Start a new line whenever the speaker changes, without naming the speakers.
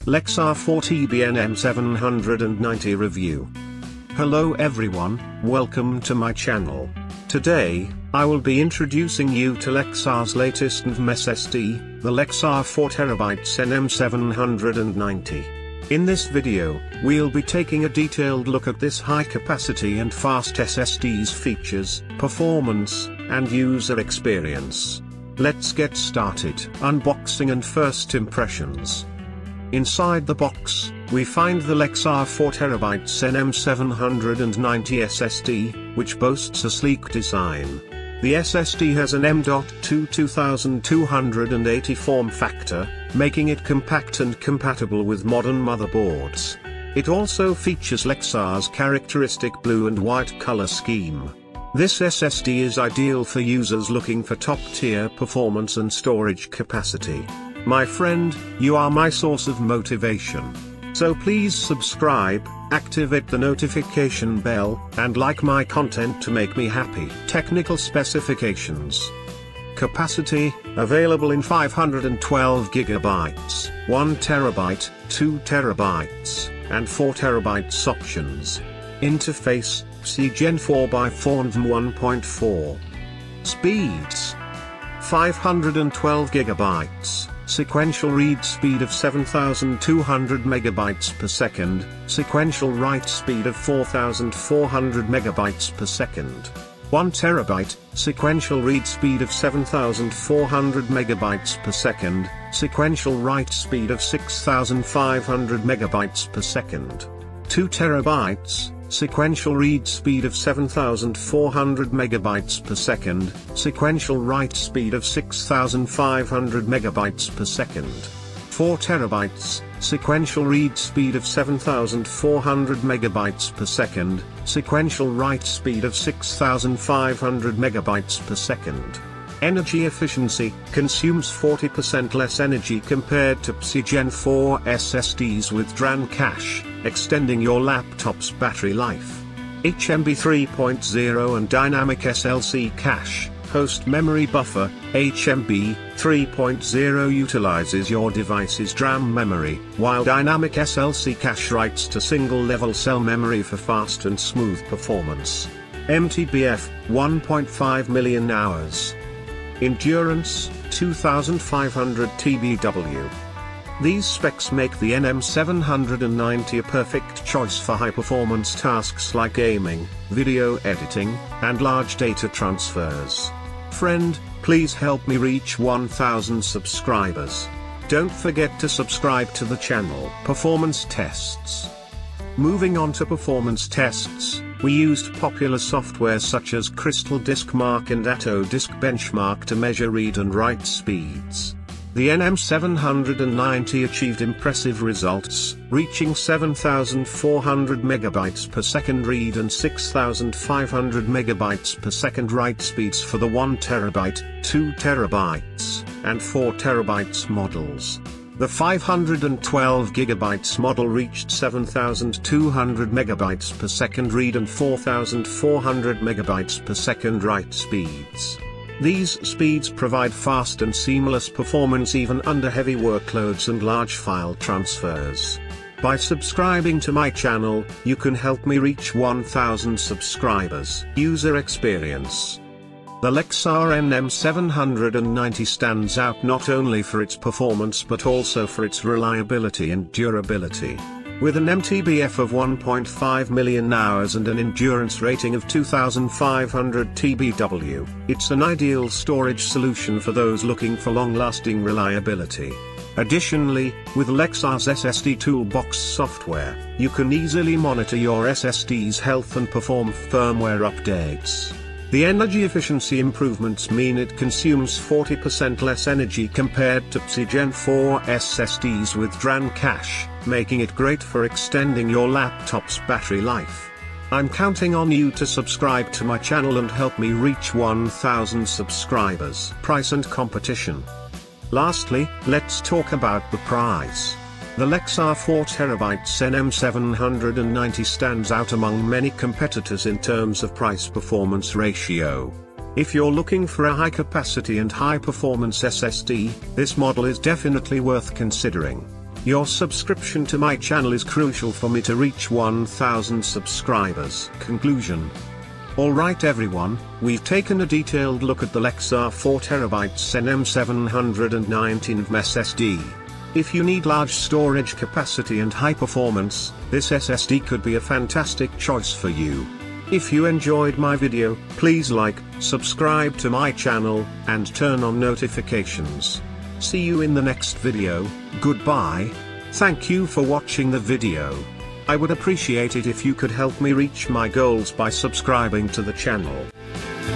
Lexar NM790 review. Hello everyone, welcome to my channel. Today, I will be introducing you to Lexar's latest NVMe SSD, the Lexar 4TB NM790. In this video, we'll be taking a detailed look at this high capacity and fast SSD's features, performance, and user experience. Let's get started. Unboxing and first impressions. Inside the box, we find the Lexar 4TB NM790 SSD, which boasts a sleek design. The SSD has an M.2 2280 form factor, making it compact and compatible with modern motherboards. It also features Lexar's characteristic blue and white color scheme. This SSD is ideal for users looking for top-tier performance and storage capacity. My friend, you are my source of motivation. So please subscribe, activate the notification bell, and like my content to make me happy. Technical specifications. Capacity, available in 512 GB, 1 TB, 2 TB, and 4 TB options. Interface, Gen 4x4 NVMe 1.4. Speeds. 512 GB. Sequential read speed of 7,200 MB per second, sequential write speed of 4,400 MB per second. 1 TB, sequential read speed of 7,400 MB per second, sequential write speed of 6,500 MB per second. 2 TB, sequential read speed of 7,400 MB per second, sequential write speed of 6,500 MB per second. 4 TB, sequential read speed of 7,400 MB per second, sequential write speed of 6,500 MB per second. Energy efficiency, consumes 40% less energy compared to Gen 4 SSDs with DRAM cache, extending your laptop's battery life. HMB 3.0 and Dynamic SLC cache, host memory buffer, HMB 3.0 utilizes your device's DRAM memory, while Dynamic SLC cache writes to single-level cell memory for fast and smooth performance. MTBF, 1.5 million hours. Endurance, 2500 TBW. These specs make the NM790 a perfect choice for high-performance tasks like gaming, video editing, and large data transfers. Friend, please help me reach 1000 subscribers. Don't forget to subscribe to the channel. Performance tests. Moving on to performance tests, we used popular software such as Crystal Disk Mark and Atto Disk Benchmark to measure read and write speeds. The NM790 achieved impressive results, reaching 7,400 MB per second read and 6,500 MB per second write speeds for the 1 TB, 2 TB, and 4 TB models. The 512 GB model reached 7,200 MB per second read and 4,400 MB per second write speeds. These speeds provide fast and seamless performance even under heavy workloads and large file transfers. By subscribing to my channel, you can help me reach 1000 subscribers. User experience. The Lexar NM790 stands out not only for its performance but also for its reliability and durability. With an MTBF of 1.5 million hours and an endurance rating of 2500 TBW, it's an ideal storage solution for those looking for long-lasting reliability. Additionally, with Lexar's SSD Toolbox software, you can easily monitor your SSD's health and perform firmware updates. The energy efficiency improvements mean it consumes 40% less energy compared to Gen 4 SSDs with DRAM cache, making it great for extending your laptop's battery life. I'm counting on you to subscribe to my channel and help me reach 1000 subscribers. Price and competition. Lastly, let's talk about the price. The Lexar 4TB NM790 stands out among many competitors in terms of price-performance ratio. If you're looking for a high-capacity and high-performance SSD, this model is definitely worth considering. Your subscription to my channel is crucial for me to reach 1000 subscribers. Conclusion. Alright everyone, we've taken a detailed look at the Lexar 4TB NM790 SSD. If you need large storage capacity and high performance, this SSD could be a fantastic choice for you. If you enjoyed my video, please like, subscribe to my channel, and turn on notifications. See you in the next video. Goodbye. Thank you for watching the video. I would appreciate it if you could help me reach my goals by subscribing to the channel.